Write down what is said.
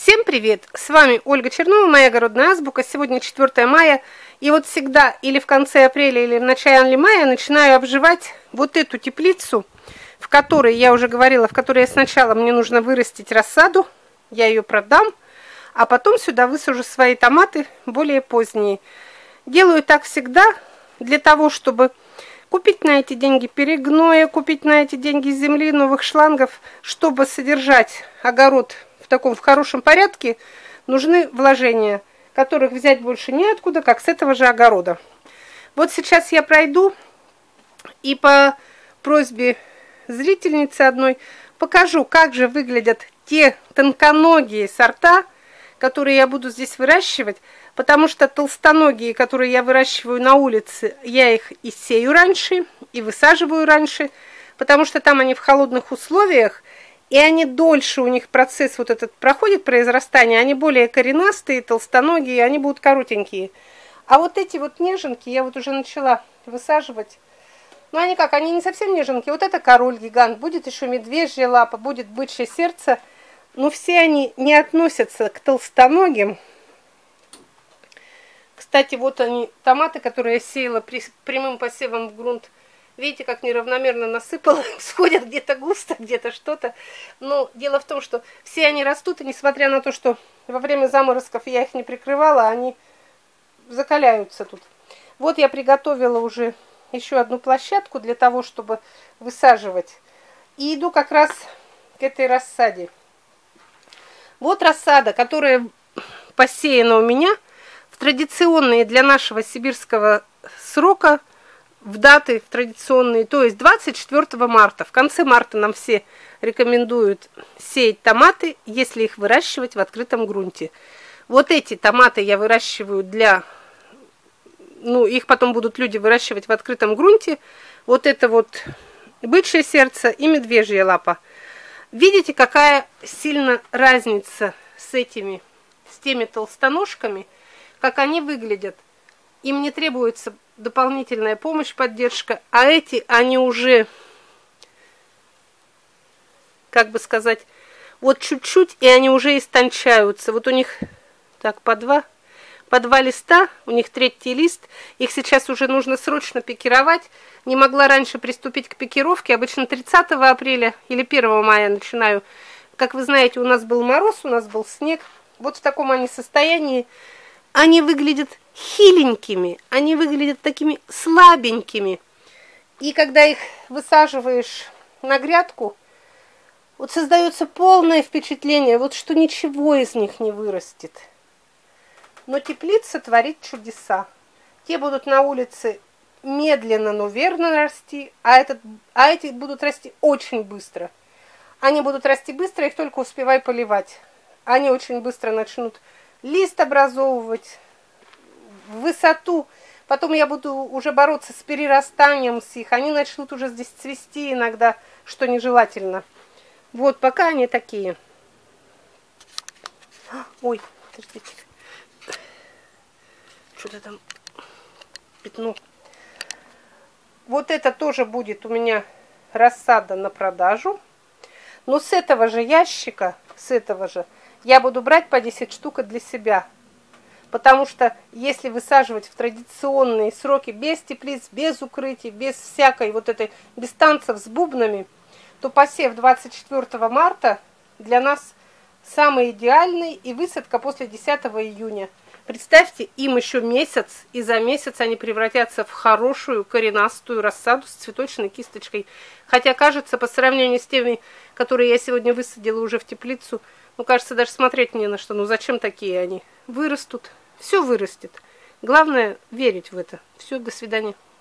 Всем привет! С вами Ольга Чернова, моя огородная азбука. Сегодня 4 мая, и вот всегда или в конце апреля, или в начале мая начинаю обживать вот эту теплицу, в которой, я уже говорила, в которой сначала мне нужно вырастить рассаду, я ее продам, а потом сюда высажу свои томаты более поздние. Делаю так всегда для того, чтобы купить на эти деньги перегноя, купить на эти деньги земли, новых шлангов, чтобы содержать огород в хорошем порядке. Нужны вложения, которых взять больше неоткуда, как с этого же огорода. Вот сейчас я пройду и по просьбе зрительницы одной покажу, как же выглядят те тонконогие сорта, которые я буду здесь выращивать, потому что толстоногие, которые я выращиваю на улице, я их и сею раньше, и высаживаю раньше, потому что там они в холодных условиях, и они дольше, у них процесс вот этот проходит, произрастание, они более коренастые, толстоногие, они будут коротенькие. А вот эти вот неженки я вот уже начала высаживать. Но они как, они не совсем неженки. Вот это король-гигант, будет еще медвежья лапа, будет бычье сердце. Но все они не относятся к толстоногим. Кстати, вот они, томаты, которые я сеяла прямым посевом в грунт. Видите, как неравномерно насыпала, сходят где-то густо, где-то что-то. Но дело в том, что все они растут, и несмотря на то, что во время заморозков я их не прикрывала, они закаляются тут. Вот я приготовила уже еще одну площадку для того, чтобы высаживать. И иду как раз к этой рассаде. Вот рассада, которая посеяна у меня в традиционные для нашего сибирского срока, в даты традиционные, то есть 24 марта. В конце марта нам все рекомендуют сеять томаты, если их выращивать в открытом грунте. Вот эти томаты я выращиваю их потом будут люди выращивать в открытом грунте. Вот это вот бычье сердце и медвежья лапа. Видите, какая сильно разница с теми толстоножками, как они выглядят. Им не требуется дополнительная помощь, поддержка, а эти, они уже, как бы сказать, вот чуть-чуть, и они уже истончаются. Вот у них так по два листа, у них третий лист, их сейчас уже нужно срочно пикировать. Не могла раньше приступить к пикировке, обычно 30 апреля или 1 мая начинаю. Как вы знаете, у нас был мороз, у нас был снег. Вот в таком они состоянии. Они выглядят хиленькими, они выглядят такими слабенькими. И когда их высаживаешь на грядку, вот создается полное впечатление, вот что ничего из них не вырастет. Но теплица творит чудеса. Те будут на улице медленно, но верно расти, а эти будут расти очень быстро. Они будут расти быстро, их только успевай поливать. Они очень быстро начнут лист образовывать, в высоту. Потом я буду уже бороться с перерастанием с их. Они начнут уже здесь цвести иногда, что нежелательно. Вот, пока они такие. Ой, подождите. Что-то там пятно. Вот это тоже будет у меня рассада на продажу. Но с этого же ящика, я буду брать по 10 штук для себя. Потому что если высаживать в традиционные сроки без теплиц, без укрытий, без всякой вот этой, без танцев с бубнами, то посев 24 марта для нас самый идеальный, и высадка после 10 июня. Представьте, им еще месяц, и за месяц они превратятся в хорошую коренастую рассаду с цветочной кисточкой. Хотя, кажется, по сравнению с теми, которые я сегодня высадила уже в теплицу, кажется, даже смотреть не на что. Зачем такие они? Вырастут. Все вырастет. Главное верить в это. Все, до свидания.